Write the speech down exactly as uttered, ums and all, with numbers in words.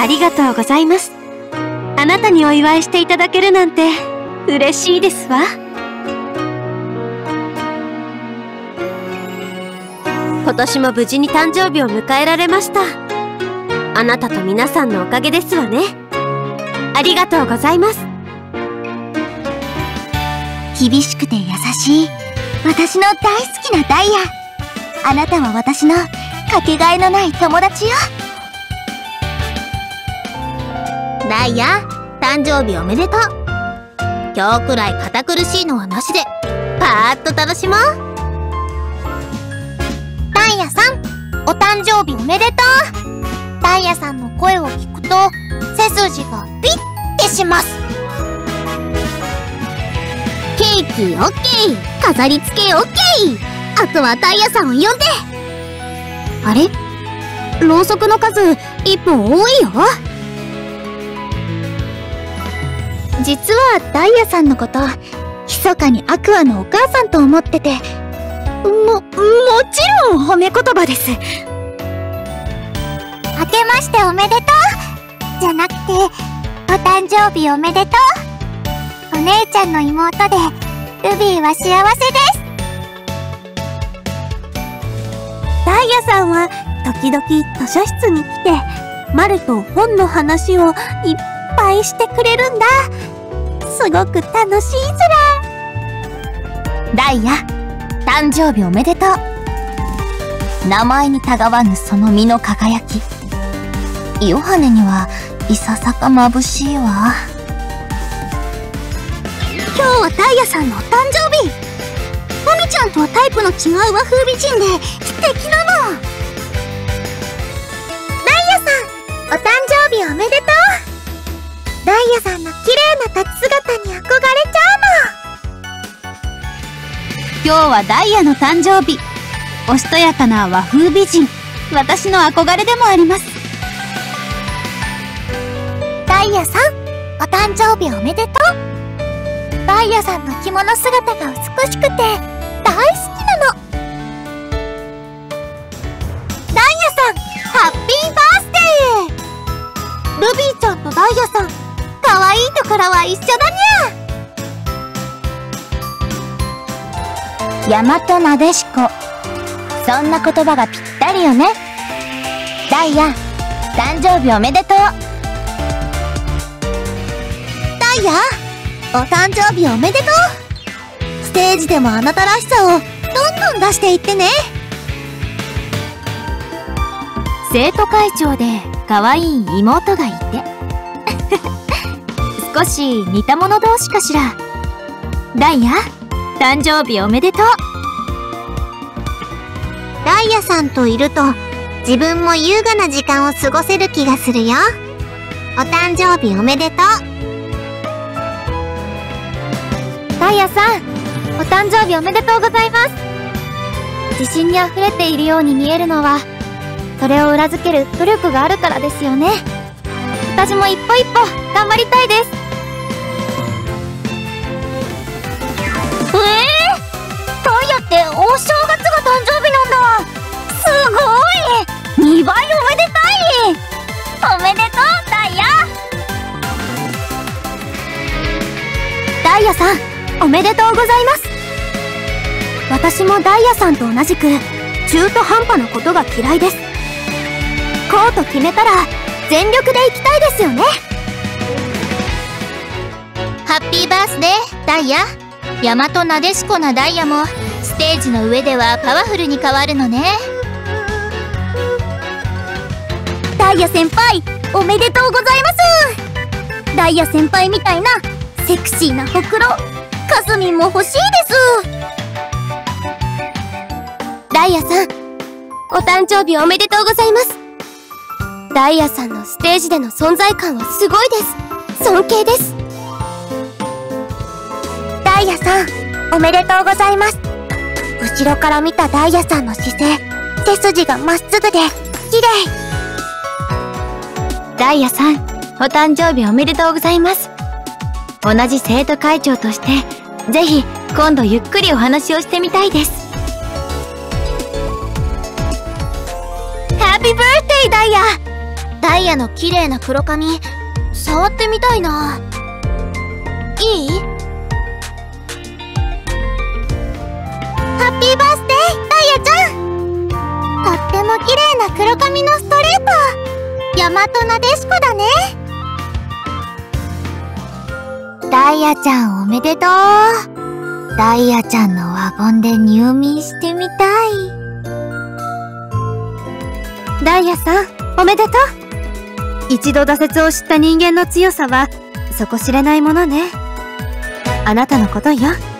りがとうございます。あなたにお祝いしていただけるなんて嬉しいですわ。今年も無事に誕生日を迎えられました。あなたと皆さんのおかげですわね。ありがとうございます。 厳しくて優しい私の大好きなダイヤ。あなたは私のかけがえのない友達よ。 ダイヤ、誕生日おめでとう。今日くらい堅苦しいのはなしでパーッと楽しもう。 ダイヤさん、お誕生日おめでとう。ダイヤさんの声を聞くと背筋がピッてします。 ケーキオッケー、飾り付けオッケー。あとはダイヤさんを呼んで。あれ、ろうそくの数一本多いよ。 実はダイヤさんのこと密かにアクアのお母さんと思ってて、も、もちろん褒め言葉です。明けましておめでとうじゃなくて、お誕生日おめでとう。お姉ちゃんの妹でルビーは幸せです。ダイヤさんは時々図書室に来てマルと本の話をいっぱいしてくれるんだ。すごく楽しいずら。ダイヤ、誕生日おめでとう。名前にたがわぬその身の輝き、ヨハネにはいささか眩しいわ。今日はダイヤさんのお誕生日。マミちゃんとはタイプの違う和風美人で素敵なの。ダイヤさん、お誕生日おめでとう。ダイヤさんの綺麗な立ち姿に憧れちゃうの。 今日はダイヤの誕生日。おしとやかな和風美人、私の憧れでもあります。 ダイヤさん、お誕生日おめでとう。ダイヤさんの着物姿が美しくて大好きなの。ダイヤさん、ハッピーバースデー。ルビーちゃんとダイヤさん、可愛いところは一緒だにゃ。大和なでしこ、そんな言葉がぴったりよね。ダイヤ、誕生日おめでとう。ダイヤ、お誕生日おめでとう。ステージでもあなたらしさをどんどん出していってね。 生徒会長で可愛い妹がいて少し似た者同士かしら。ダイヤ、誕生日おめでとう。 ダイヤさんといると自分も優雅な時間を過ごせる気がするよ。お誕生日おめでとう。ダイヤさん、お誕生日おめでとうございます。自信にあふれているように見えるのは、それを裏付ける努力があるからですよね。私も一歩一歩頑張りたいです。えー、ダイヤってお正月が誕生日なんだ。すごい、にばいおめでたい。おめでとうダイヤ。ダイヤさん、おめでとうございます。私もダイヤさんと同じく中途半端なことが嫌いです。こうと決めたら全力で行きたいですよね。 ハッピーバースデーダイヤ。大和なでしこなダイヤもステージの上ではパワフルに変わるのね。 ダイヤ先輩、おめでとうございます。ダイヤ先輩みたいなセクシーなほくろ、かすみんも欲しいです。ダイヤさん、お誕生日おめでとうございます。ダイヤさんのステージでの存在感はすごいです。尊敬です。ダイヤさん、おめでとうございます。後ろから見たダイヤさんの姿勢、背筋がまっすぐで綺麗。 ダイヤさん、お誕生日おめでとうございます。同じ生徒会長として、ぜひ今度ゆっくりお話をしてみたいです。 ハッピーバースデーダイヤ。 ダイヤの綺麗な黒髪、触ってみたいな。いい？ハッピーバースデー、ダイヤちゃん。とっても綺麗な黒髪のストレート。大和なでしこだね。 ダイヤちゃんおめでとう。ダイヤちゃんのワゴンで入眠してみたい。 ダイヤさん、おめでとう。一度挫折を知った人間の強さは底知れないものね。あなたのことよ。